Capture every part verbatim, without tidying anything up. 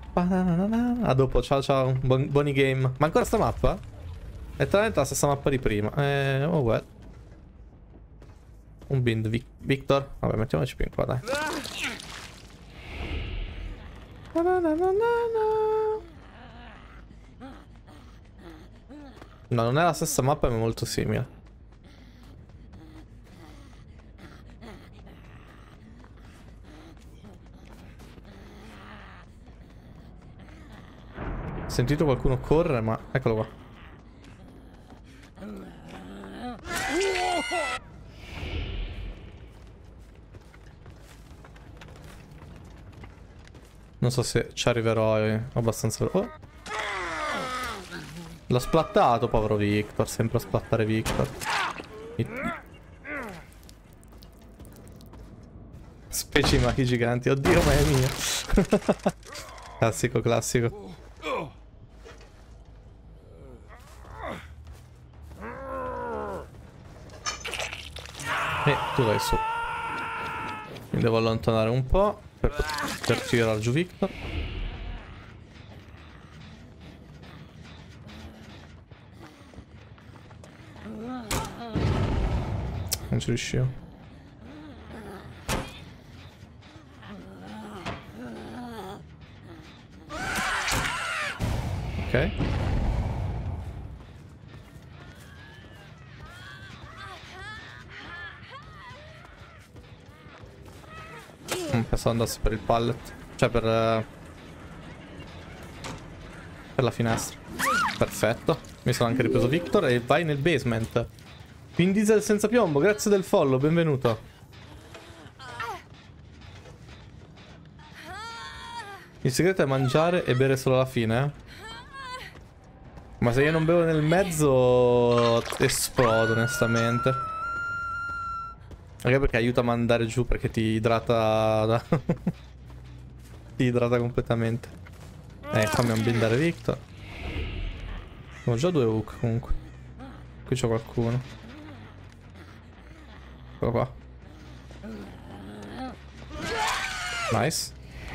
A dopo, ciao ciao, Buon, buoni game. Ma ancora sta mappa? È talmente la stessa mappa di prima. Eh, oh well. Un bind, Vic Victor. Vabbè, mettiamoci più in qua, dai. No, non è la stessa mappa, ma è molto simile. Ho sentito qualcuno correre, ma eccolo qua. Non so se ci arriverò eh, abbastanza... Oh. L'ho splattato, povero Victor. Sempre a splattare Victor. I... Specie maghi giganti. Oddio, ma è mia. Classico, classico. E tu vai su. Mi devo allontanare un po' per, per tirare giù Victor. Non ci riuscivo. Ok. Mm, pensavo andassi per il pallet. Cioè per... Uh, per la finestra. Perfetto. Mi sono anche ripreso Victor e vai nel basement. Vin Diesel senza piombo, grazie del follow, benvenuto. Il segreto è mangiare e bere solo alla fine, eh? Ma se io non bevo nel mezzo esplodo, onestamente. Anche perché aiuta a mandare giù, perché ti idrata da... ti idrata completamente. Eh, fammi unbindare Victor. Ho già due hook comunque. Qui c'è qualcuno. Eccolo qua. Nice.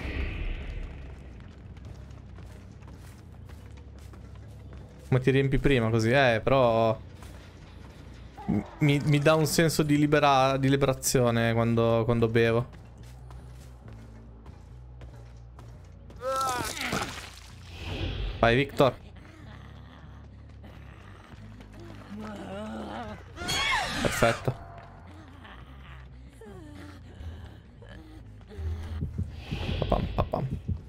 Come ti riempi prima così? Eh, però... Mi, mi dà un senso di, libera, di liberazione quando, quando bevo. Vai Victor. Perfetto. Papam, papam.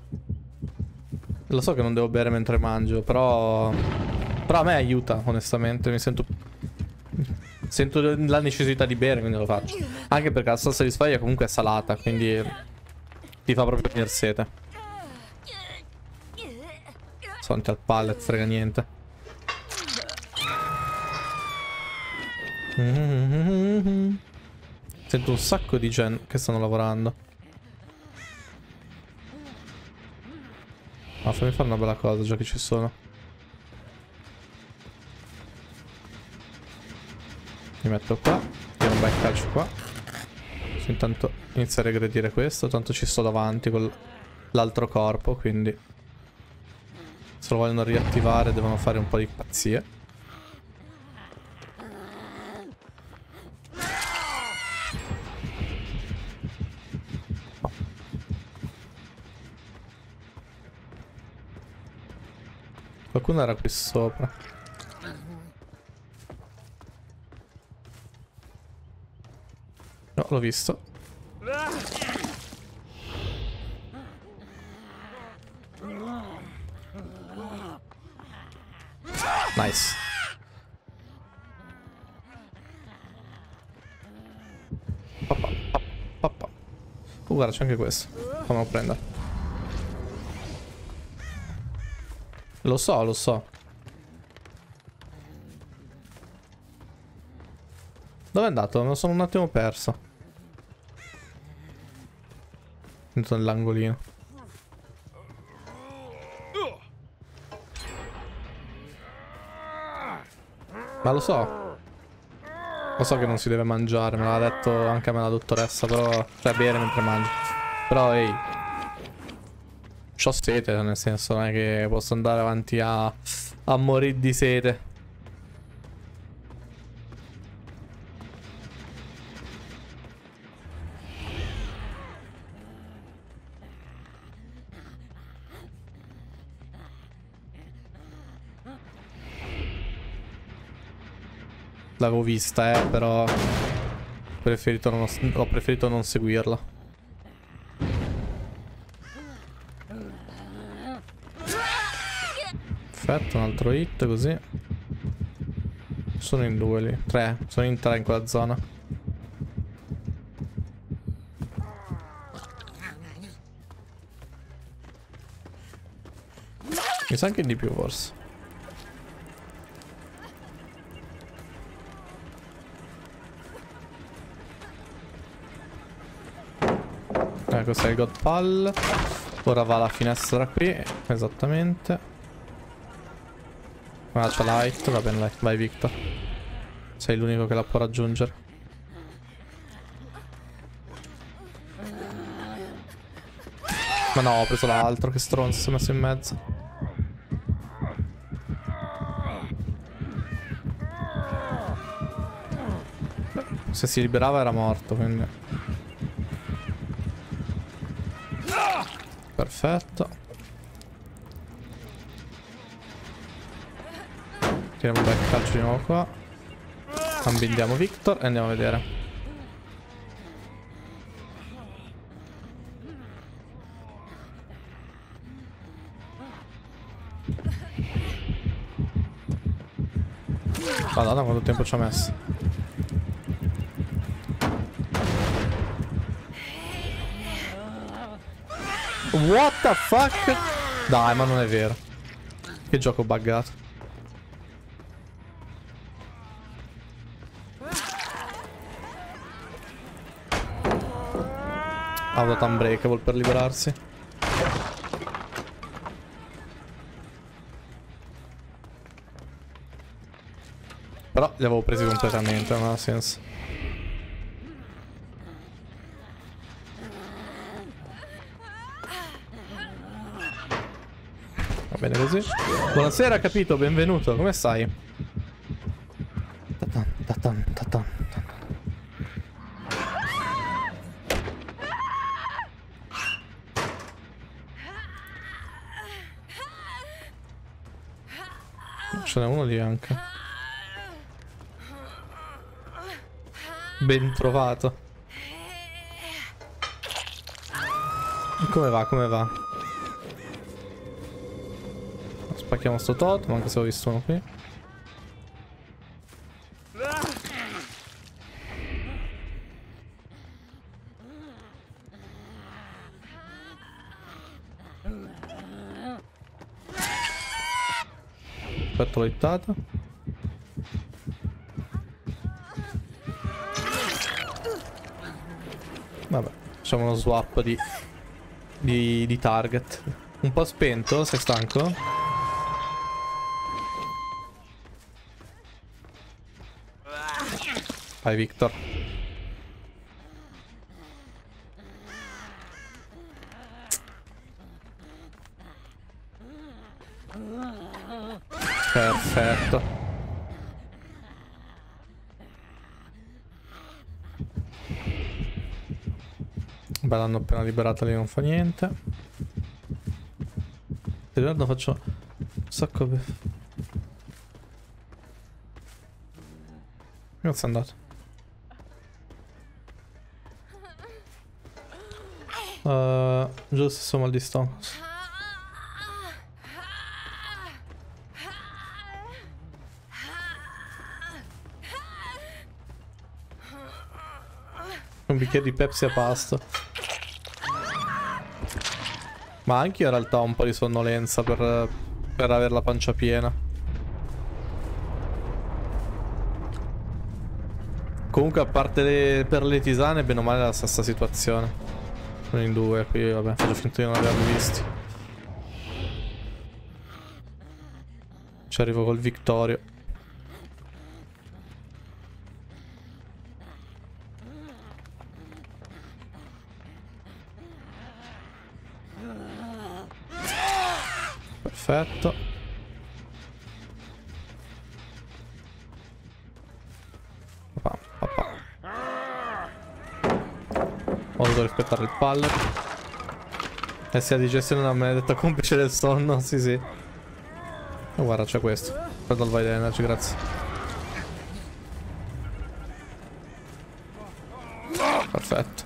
Lo so che non devo bere mentre mangio, però... Però a me aiuta, onestamente. Mi sento... Sento la necessità di bere, quindi lo faccio. Anche perché la salsa di sfoglia comunque è salata, quindi... Ti fa proprio venire sete. Sonti al pallet, frega niente. Mm-hmm. Sento un sacco di gen che stanno lavorando. Ma fammi fare una bella cosa, già che ci sono. Mi metto qua. Tiro un bel calcio qua. Intanto inizio a regredire questo. Tanto ci sto davanti con l'altro corpo, quindi... Se lo vogliono riattivare devono fare un po' di pazzie. Qualcuno era qui sopra. No, l'ho visto. Nice. Papà, papà, papà. Oh, guarda, c'è anche questo. Fammelo prendere. Lo so, lo so. Dove è andato? Me lo sono un attimo perso. Dentro nell'angolino. Ma lo so. Lo so che non si deve mangiare, me l'ha detto anche a me la dottoressa, però... Cioè bere mentre mangi. Però ehi. C'ho sete, nel senso non è che posso andare avanti a, a morire di sete. L'avevo vista, eh, però preferito non, ho preferito non seguirla. Perfetto, un altro hit così. Sono in due lì. Tre, sono in tre in quella zona. Mi sa anche di più forse. Eh, questo è il God Pal. Ora va alla finestra qui. Esattamente. Ah, c'è Light. Va bene, Light. Vai, Victor. Sei l'unico che la può raggiungere. Ma no, ho preso l'altro. Che stronzo, si è messo in mezzo. Se si liberava era morto, quindi... Perfetto. Tiriamo un bel calcio di nuovo qua. Ambindiamo Victor e andiamo a vedere. Madonna, quanto tempo ci ha messo. What the fuck? Dai, ma non è vero. Che gioco buggato. Ha usato Unbreakable per liberarsi. Però li avevo presi completamente, non ha senso. Va bene così. Buonasera, capito, benvenuto, come stai? Ta-tan, ta-tan, ta-tan, ta-tan. Ce n'è uno lì anche. Ben trovato. Come va, come va? Spacchiamo sto totem, anche se ho visto uno qui. Aspetta, l'ho hittato. Vabbè, facciamo uno swap di, di, di target. Un po' spento, sei stanco? Vai, Victor. Perfetto. Beh, l'hanno appena liberata lì, non fa niente. Ti ricordo, faccio un sacco di... Dove sei andato? Uh, giù lo stesso mal di stomaco. Un bicchiere di Pepsi a pasto. Ma anche io in realtà ho un po' di sonnolenza per, per avere la pancia piena. Comunque, a parte le, per le tisane, bene o male è la stessa situazione. Sono in due, qui vabbè, faccio finta di non averli visti. Ci arrivo col Victorio. Perfetto. Papà, papà. Ho dovuto rispettare il pallet. E sia di gestione una maledetta complice del sonno. Sì, sì. Oh, guarda, c'è questo. Prendo il Vide Energy, grazie. Perfetto.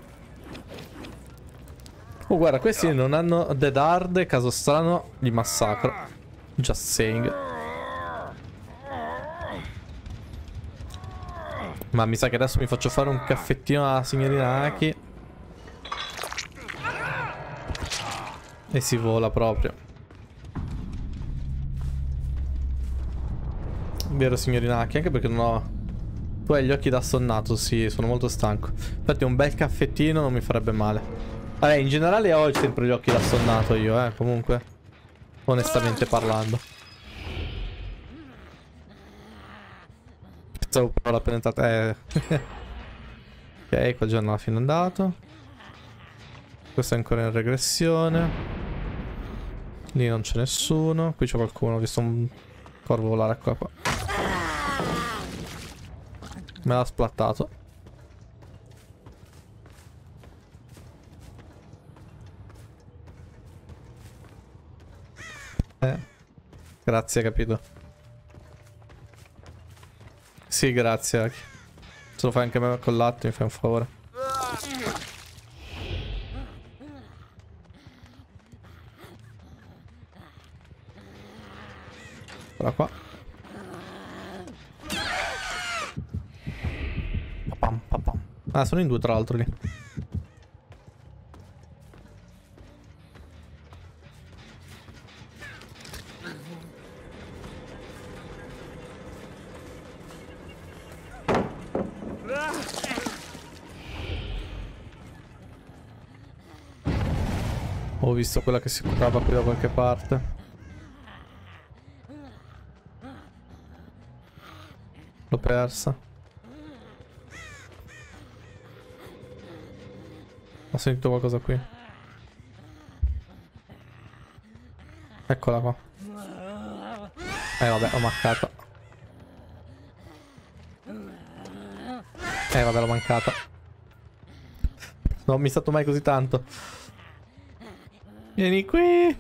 Oh, guarda, questi non hanno Dead Hard. Caso strano, li massacro. Just saying. Ma mi sa che adesso mi faccio fare un caffettino alla signorina Aki. E si vola proprio. Vero signorina Aki, anche perché non ho... Tu hai gli occhi da sonnato, sì, sono molto stanco. Infatti un bel caffettino non mi farebbe male. Vabbè, in generale ho sempre gli occhi da sonnato io, eh, comunque. Onestamente parlando. Stavo però la penetrata, eh. Ok, qua già non ha fino andato. Questo è ancora in regressione. Lì non c'è nessuno. Qui c'è qualcuno, ho visto un corvo volare qua qua. Me l'ha splattato. Eh. Grazie, capito. Sì, grazie, Aki. Se lo fai anche me con latte mi fai un favore. Ora qua. Papam, papam. Ah, sono in due tra l'altro lì. Ho visto quella che si curava qui da qualche parte. L'ho persa. Ho sentito qualcosa qui. Eccola qua. Eh vabbè, ho mancato. Eh vabbè, l'ho mancata. Non mi è stato mai così tanto. Vieni qui.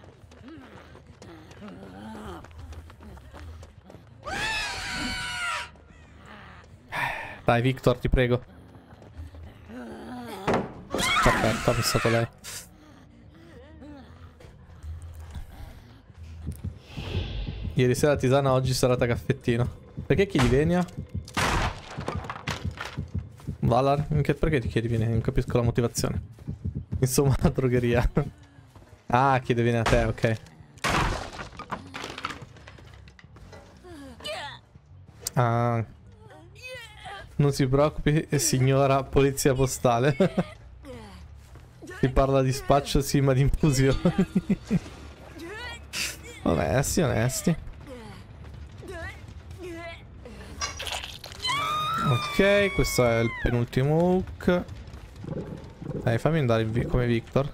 Dai Victor, ti prego. Perfetto, ha passato lei. Ieri sera tisana, oggi serata caffettino. Perché chiedi venia? Valar? Perché ti chiedi venia? Non capisco la motivazione. Insomma, la drogheria. Ah, chiede venia a te, ok. Ah. Non si preoccupi, signora polizia postale. Si parla di spaccio, sì, ma di infusioni. Onesti, onesti. Ok, questo è il penultimo hook. Dai, fammi andare vi come Victor.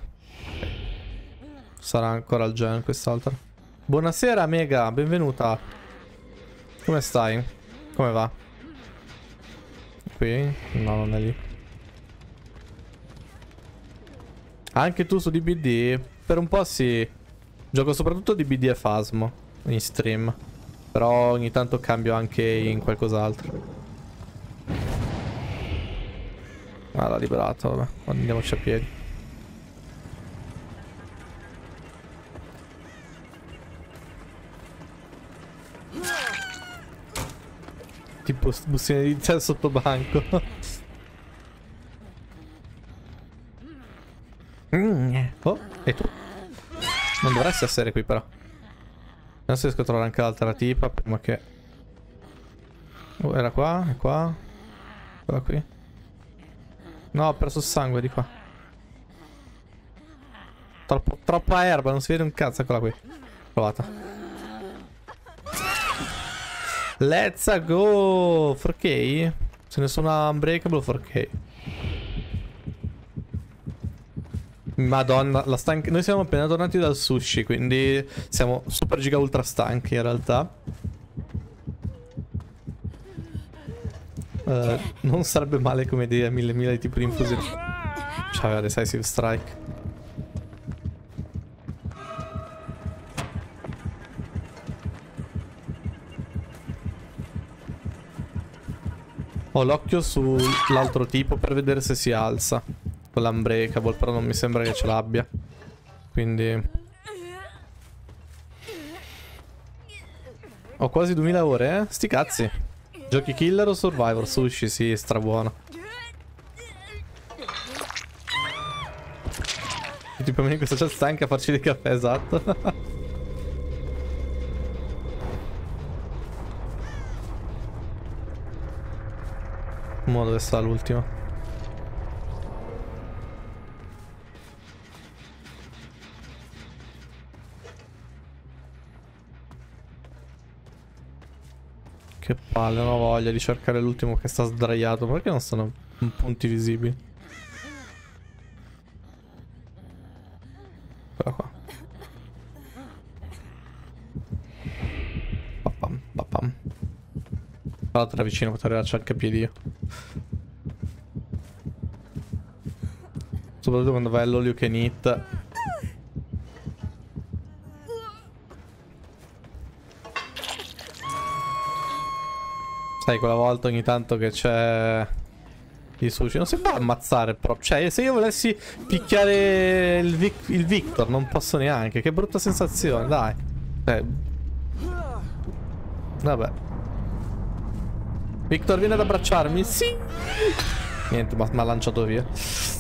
Sarà ancora al gen quest'altro. Buonasera, Mega, benvenuta. Come stai? Come va? Qui? No, non è lì. Anche tu su D B D? Per un po' sì. Gioco soprattutto D B D e Phasmo in stream. Però ogni tanto cambio anche in qualcos'altro. Ah, l'ha liberato, vabbè. Andiamoci a piedi. Tipo bustine di tè sotto banco. mm. Oh, e tu? Non dovresti essere qui però. Adesso riesco a trovare anche l'altra tipa prima che... Oh, era qua? È qua? Quella qui? No, ho perso sangue di qua. Troppo, troppa erba, non si vede un cazzo. Eccola qui. Provata. Let's go! four K? Ce ne sono Unbreakable four K. Madonna, la stanca... Noi siamo appena tornati dal sushi, quindi siamo super giga ultra stanchi in realtà. Uh, non sarebbe male come idea mille mila di tipo di infusione. C'aveva Decisive Strike. Ho l'occhio sull'altro tipo per vedere se si alza con l'unbreakable, però non mi sembra che ce l'abbia. Quindi ho quasi duemila ore, eh? Sti cazzi. Giochi killer o survivor? Sushi, sì, strabuono. Tipo me in questa chat sta anche a farci dei caffè, esatto. Mo' dove sta l'ultimo? Che palle, non ho voglia di cercare l'ultimo che sta sdraiato. Perché non sono punti visibili? Eccolo qua. Papam, papam. Tra l'altro era vicino, potrei arrivarci anche a piedi io. Soprattutto quando vai all'olio che hit. Sai, quella volta ogni tanto che c'è il sushi non si può ammazzare proprio. Cioè, se io volessi picchiare il, Vic il Victor non posso neanche. Che brutta sensazione, dai. Eh. Vabbè. Victor, vieni ad abbracciarmi. Sì. Niente, mi ha lanciato via.